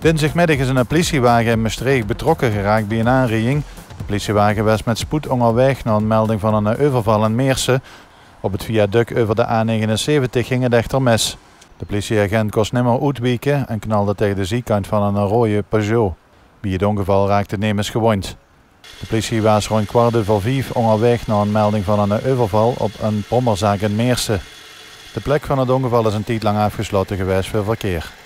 Dinsdagmiddag is een politiewagen in Maastricht betrokken geraakt bij een aanrijding. De politiewagen was met spoed onderweg naar een melding van een overval in Meersen. Op het viaduct over de A79 ging het echter mis. De politieagent kost nimmer uitwijken en knalde tegen de zijkant van een rode Peugeot. Bij het ongeval raakte nemens gewond. De politie was rond 4:15 onderweg naar een melding van een overval op een brommerzaak in Meersen. De plek van het ongeval is een tijd lang afgesloten geweest voor verkeer.